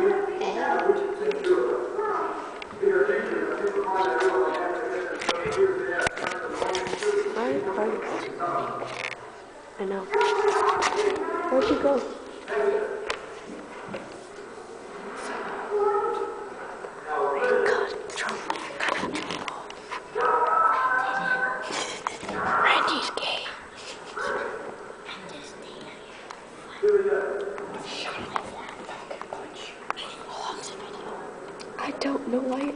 I know. Where'd you go? Randy's gay. I don't know why